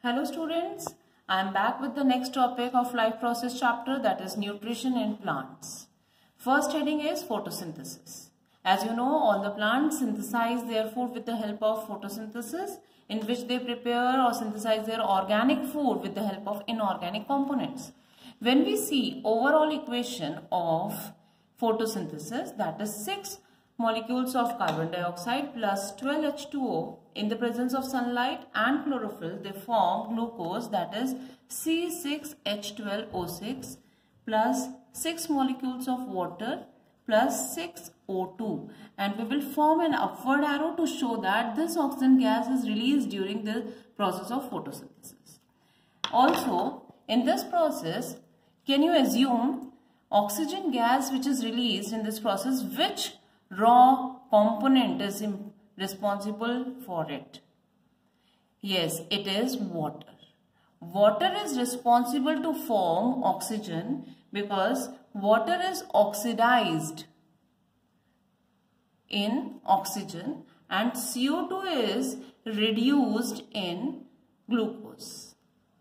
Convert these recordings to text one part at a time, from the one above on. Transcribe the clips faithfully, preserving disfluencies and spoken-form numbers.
Hello students, I am back with the next topic of life process chapter, that is nutrition in plants. First heading is photosynthesis. As you know, all the plants synthesize their food with the help of photosynthesis, in which they prepare or synthesize their organic food with the help of inorganic components. When we see overall equation of photosynthesis, that is six molecules of carbon dioxide plus twelve H two O in the presence of sunlight and chlorophyll, they form glucose, that is C six H twelve O six plus six molecules of water plus six O two, and we will form an upward arrow to show that this oxygen gas is released during the process of photosynthesis. Also, in this process, can you assume oxygen gas which is released in this process, which raw component is responsible for it? Yes, it is water. Water is responsible to form oxygen because water is oxidized in oxygen and C O two is reduced in glucose.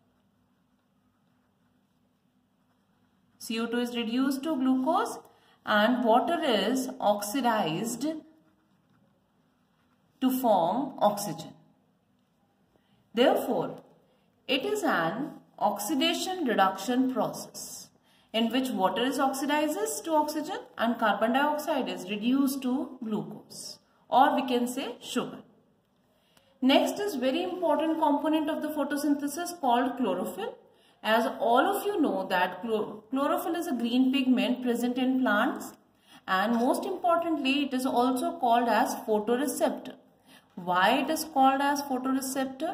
C O two is reduced to glucose and water is oxidized to form oxygen. Therefore, it is an oxidation reduction process in which water is oxidizes to oxygen and carbon dioxide is reduced to glucose, or we can say sugar. Next is very important component of the photosynthesis called chlorophyll. As all of you know that chlorophyll is a green pigment present in plants, and most importantly it is also called as photoreceptor. Why it is called as photoreceptor?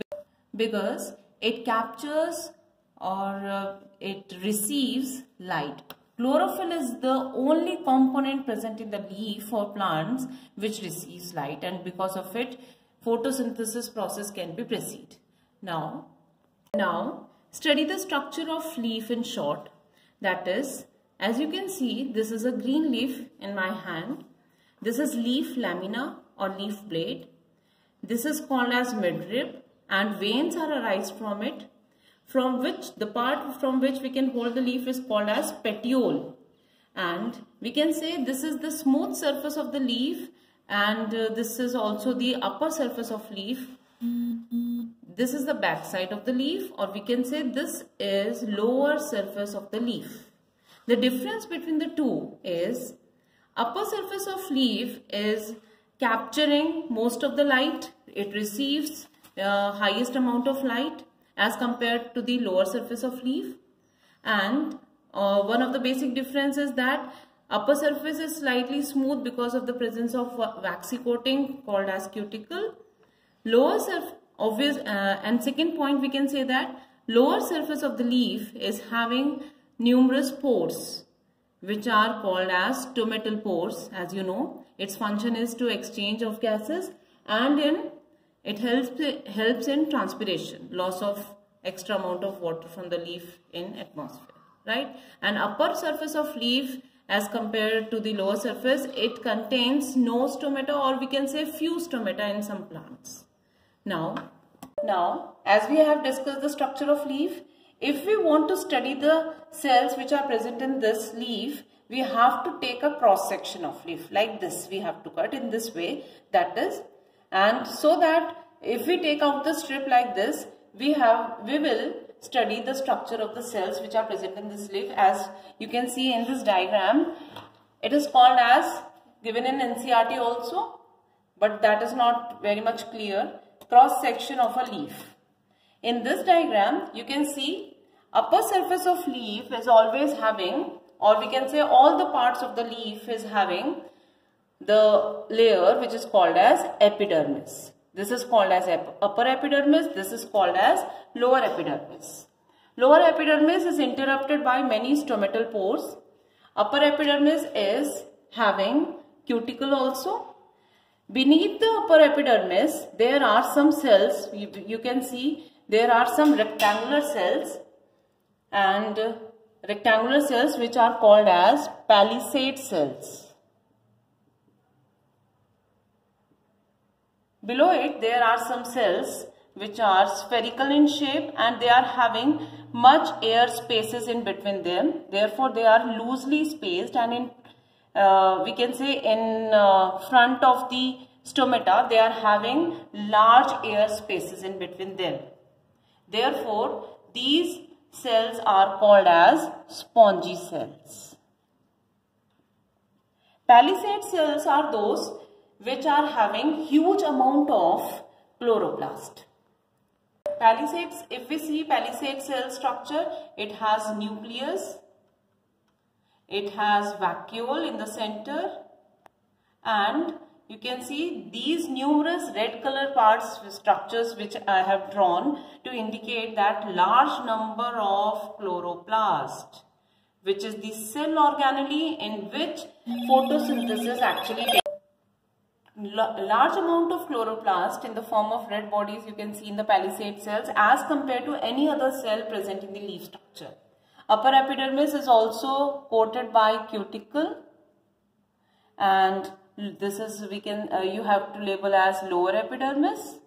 Because it captures or uh, it receives light. Chlorophyll is the only component present in the leaf for plants which receives light, and because of it photosynthesis process can be proceed. Now, now study the structure of leaf in short. That is, as you can see, this is a green leaf in my hand. This is leaf lamina or leaf blade. This is called as midrib, and veins are arised from it, from which the part from which we can hold the leaf is called as petiole. And we can say this is the smooth surface of the leaf, and uh, this is also the upper surface of leaf. This is the back side of the leaf, or we can say this is lower surface of the leaf. The difference between the two is upper surface of leaf is capturing most of the light. It receives uh, highest amount of light as compared to the lower surface of leaf. And uh, one of the basic differences is that upper surface is slightly smooth because of the presence of waxy coating called as cuticle. Lower surface Obvious, uh, and second point, we can say that lower surface of the leaf is having numerous pores which are called as stomatal pores. As you know, its function is to exchange of gases, and in it helps it helps in transpiration, loss of extra amount of water from the leaf in atmosphere, right? And upper surface of leaf as compared to the lower surface, it contains no stomata, or we can say few stomata in some plants. Now, now, as we have discussed the structure of leaf, if we want to study the cells which are present in this leaf, we have to take a cross section of leaf like this. We have to cut in this way, that is, and so that if we take out the strip like this, we have we will study the structure of the cells which are present in this leaf. As you can see in this diagram, it is called as, given in N C E R T also, but that is not very much clear, cross section of a leaf. In this diagram, you can see upper surface of leaf is always having, or we can say all the parts of the leaf is having the layer which is called as epidermis. This is called as upper epidermis, this is called as lower epidermis. Lower epidermis is interrupted by many stomatal pores. Upper epidermis is having cuticle also. Beneath the upper epidermis, there are some cells. You, you can see there are some rectangular cells, and uh, rectangular cells which are called as palisade cells. Below it, there are some cells which are spherical in shape and they are having much air spaces in between them. Therefore, they are loosely spaced, and in uh, we can say in uh, front of the stomata, they are having large air spaces in between them. Therefore, these cells are called as spongy cells. Palisade cells are those which are having huge amount of chloroplast. Palisades, if we see palisade cell structure, it has nucleus, it has vacuole in the center, and you can see these numerous red color parts, structures which I have drawn to indicate that large number of chloroplast, which is the cell organelle in which photosynthesis actually takes. Large amount of chloroplast in the form of red bodies you can see in the palisade cells as compared to any other cell present in the leaf structure. Upper epidermis is also coated by cuticle, and this is we can uh, you have to label as lower epidermis,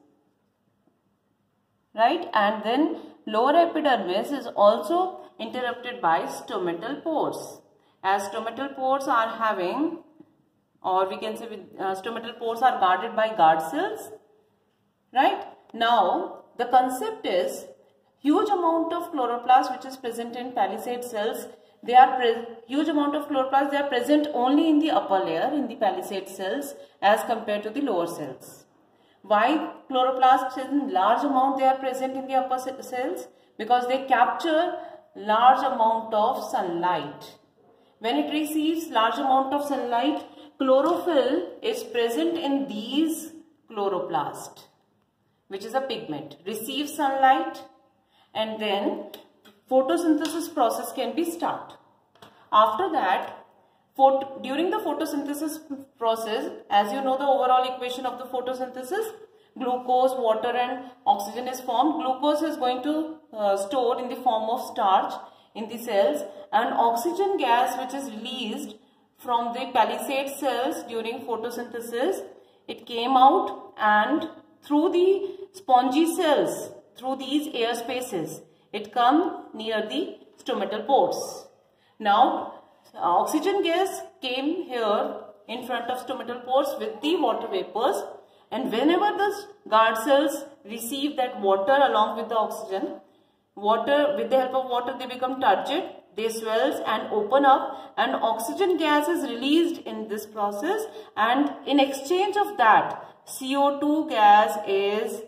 right? And then lower epidermis is also interrupted by stomatal pores, as stomatal pores are having, or we can say with, uh, stomatal pores are guarded by guard cells, right? Now the concept is huge amount of chloroplast which is present in palisade cells. They are huge amount of chloroplast, they are present only in the upper layer in the palisade cells as compared to the lower cells. Why chloroplasts in large amount they are present in the upper cells? Because they capture large amount of sunlight. When it receives large amount of sunlight, chlorophyll is present in these chloroplast, which is a pigment, receives sunlight, and then photosynthesis process can be started. After that, during the photosynthesis process, as you know the overall equation of the photosynthesis, glucose, water and oxygen is formed. Glucose is going to uh, store in the form of starch in the cells, and oxygen gas which is released from the palisade cells during photosynthesis, it came out and through the spongy cells, through these air spaces, it come near the stomatal pores. Now, oxygen gas came here in front of stomatal pores with the water vapors, and whenever the guard cells receive that water along with the oxygen, water with the help of water they become turgid, they swells and open up, and oxygen gas is released in this process, and in exchange of that C O two gas is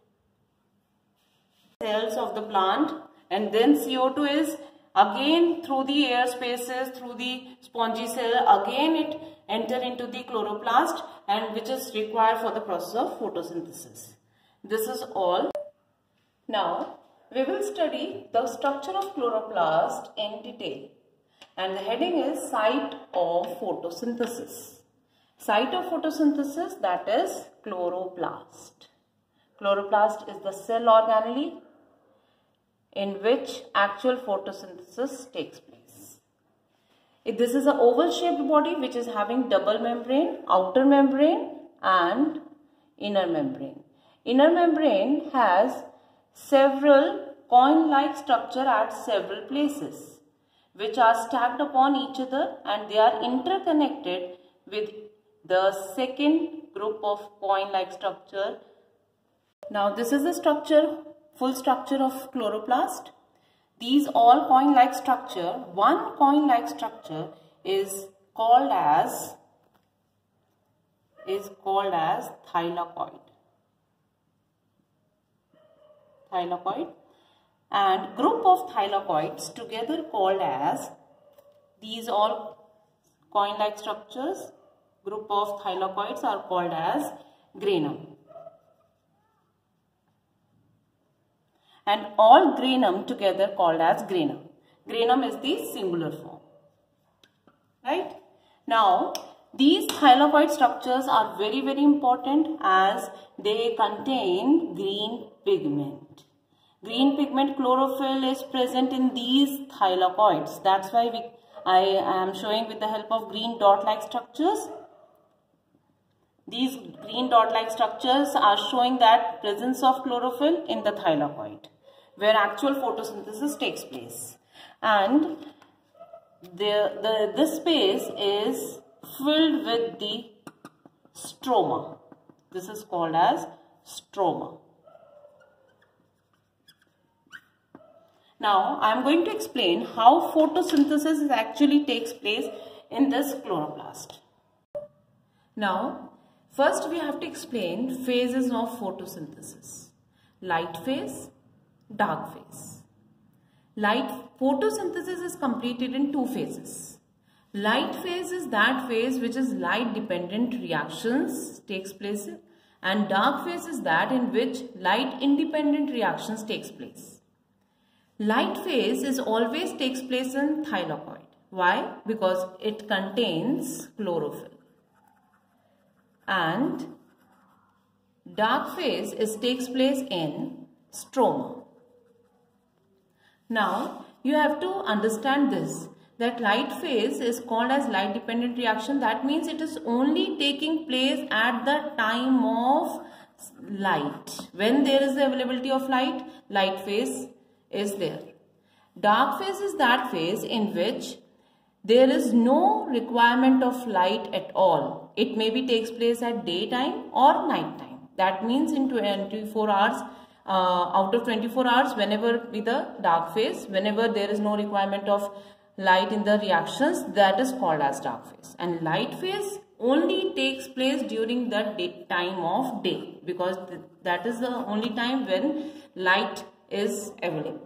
cells of the plant, and then C O two is again through the air spaces, through the spongy cell, again it enter into the chloroplast, and which is required for the process of photosynthesis. This is all. Now we will study the structure of chloroplast in detail, and the heading is site of photosynthesis. Site of photosynthesis, that is chloroplast. Chloroplast is the cell organelle in which actual photosynthesis takes place. This is an oval shaped body which is having double membrane, outer membrane and inner membrane. Inner membrane has several coin-like structure at several places which are stacked upon each other, and they are interconnected with the second group of coin-like structure. Now this is the structure, full structure of chloroplast. These all coin-like structure, one coin-like structure is called as is called as thylakoid. Thylakoid, and group of thylakoids together called as, these all coin-like structures, group of thylakoids are called as granum. And all granum together called as granum. Granum is the singular form. Right? Now, these thylakoid structures are very very important as they contain green pigment. Green pigment chlorophyll is present in these thylakoids. That's why we, I am showing with the help of green dot-like structures. These green dot-like structures are showing that presence of chlorophyll in the thylakoid, where actual photosynthesis takes place. And the, the, this space is filled with the stroma. This is called as stroma. Now, I am going to explain how photosynthesis actually takes place in this chloroplast. Now, first we have to explain phases of photosynthesis. Light phase, dark phase. Light photosynthesis is completed in two phases. Light phase is that phase which is light dependent reactions takes place, and dark phase is that in which light independent reactions takes place. Light phase is always takes place in thylakoid. Why? Because it contains chlorophyll. And dark phase is takes place in stroma. Now, you have to understand this, that light phase is called as light dependent reaction. That means it is only taking place at the time of light. When there is the availability of light, light phase is there. Dark phase is that phase in which there is no requirement of light at all. It maybe takes place at daytime or night time. That means in twenty-four hours, uh, out of twenty-four hours, whenever be the dark phase, whenever there is no requirement of light in the reactions, that is called as dark phase. And light phase only takes place during the day, time of day, because th that is the only time when light is available.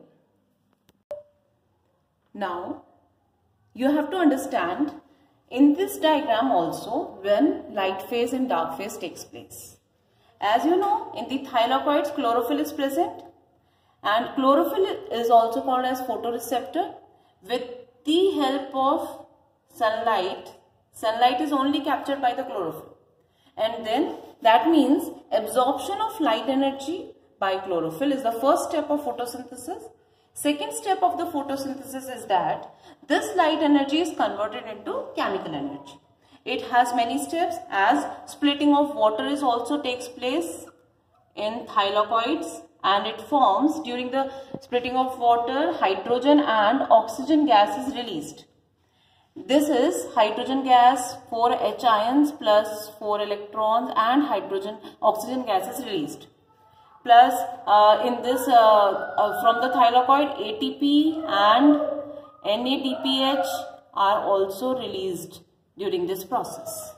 Now, you have to understand in this diagram also when light phase and dark phase takes place. As you know, in the thylakoids chlorophyll is present, and chlorophyll is also called as photoreceptor. With the help of sunlight, sunlight is only captured by the chlorophyll, and then that means absorption of light energy by chlorophyll is the first step of photosynthesis. Second step of the photosynthesis is that this light energy is converted into chemical energy. It has many steps, as splitting of water is also takes place in thylakoids, and it forms during the splitting of water, hydrogen and oxygen gas is released. This is hydrogen gas, four H ions plus four electrons, and hydrogen oxygen gas is released. Plus uh, in this uh, uh, from the thylakoid, A T P and N A D P H are also released during this process.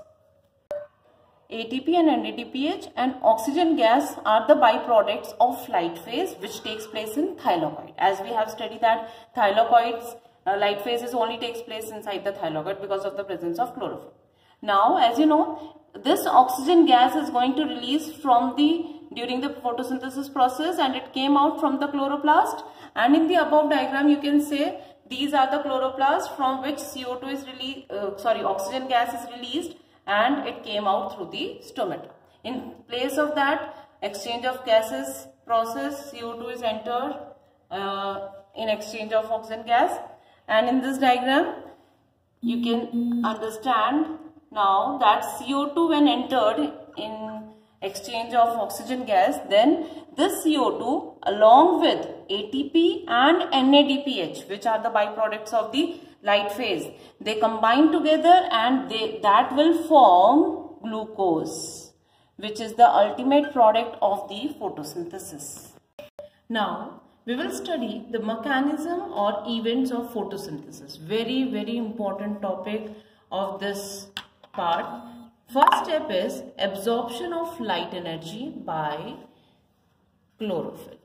A T P and N A D P H and oxygen gas are the byproducts of light phase which takes place in thylakoid. As we have studied that thylakoids, uh, light phases only takes place inside the thylakoid because of the presence of chlorophyll. Now, as you know, this oxygen gas is going to release from the during the photosynthesis process, and it came out from the chloroplast, and in the above diagram you can say these are the chloroplasts from which C O two is released, uh, sorry oxygen gas is released, and it came out through the stomata. In place of that exchange of gases process, C O two is entered uh, in exchange of oxygen gas, and in this diagram you can understand now that C O two when entered in exchange of oxygen gas, then this C O two along with A T P and N A D P H, which are the byproducts of the light phase, they combine together and they that will form glucose, which is the ultimate product of the photosynthesis. Now, we will study the mechanism or events of photosynthesis. Very, very important topic of this part. First step is absorption of light energy by chlorophyll.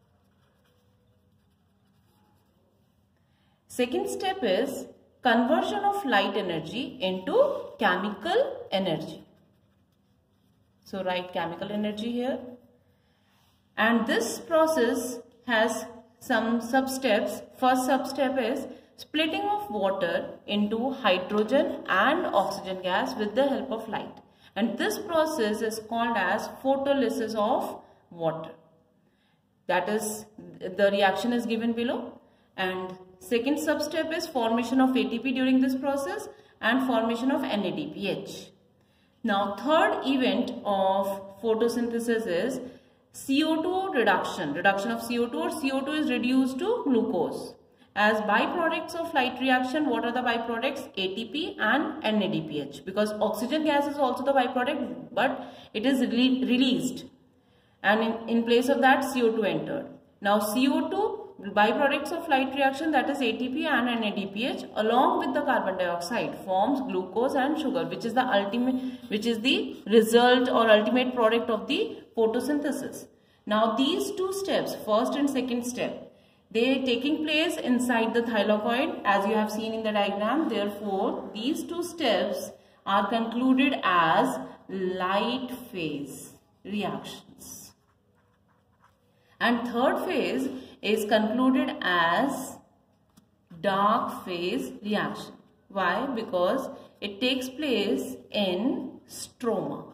Second step is conversion of light energy into chemical energy. So write chemical energy here. And this process has some sub-steps. First sub-step is splitting of water into hydrogen and oxygen gas with the help of light. And this process is called as photolysis of water. That is, the reaction is given below. And second sub-step is formation of A T P during this process and formation of N A D P H. Now, third event of photosynthesis is C O two reduction. Reduction of C O two, or C O two is reduced to glucose. As byproducts of light reaction, what are the byproducts? A T P and N A D P H. Because oxygen gas is also the byproduct, but it is re released. And in, in place of that, C O two entered. Now, C O two, byproducts of light reaction, that is A T P and N A D P H, along with the carbon dioxide, forms glucose and sugar, which is the ultimate, which is the result or ultimate product of the photosynthesis. Now, these two steps, first and second step, they are taking place inside the thylakoid, as you have seen in the diagram. Therefore, these two steps are concluded as light phase reactions. And third phase is concluded as dark phase reaction. Why? Because it takes place in stroma.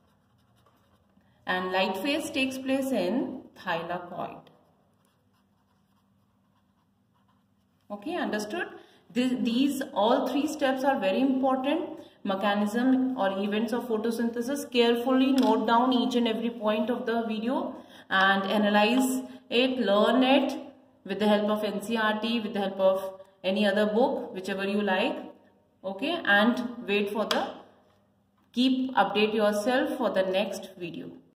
And light phase takes place in thylakoid. Okay, understood? This, these all three steps are very important. Mechanism or events of photosynthesis. Carefully note down each and every point of the video and analyze it, learn it with the help of N C E R T, with the help of any other book, whichever you like. Okay, and wait for the, keep update yourself for the next video.